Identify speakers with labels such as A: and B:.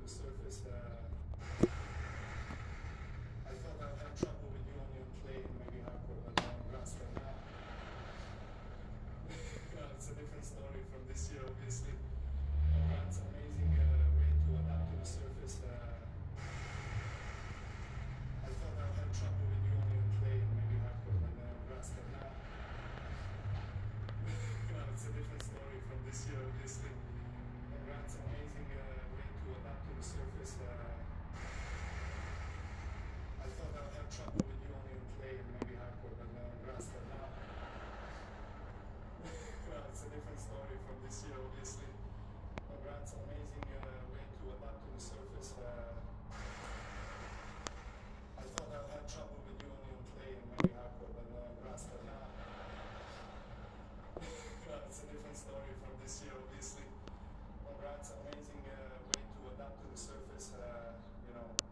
A: the surface. I thought I'd have trouble with you on your play and maybe hardcore, but now I'm grasping now. Well, it's a different story from this year, obviously. It's an amazing way to adapt to the surface. I thought I'd have trouble with you on your play and maybe hardcore, but now I'm grasping now. Well, it's a different story from this year, obviously. It's an amazing way to adapt to the surface. I thought I'd have trouble with you on your play and maybe hardcore, but now I'm grasping now. Well, it's a different story from this year, obviously. It's an amazing way to adapt to the surface. I thought I'd have trouble with you on your play and maybe hardcore, but now I'm grasping now. Well, it's a different story from this year, obviously. It's an amazing way to adapt to the surface,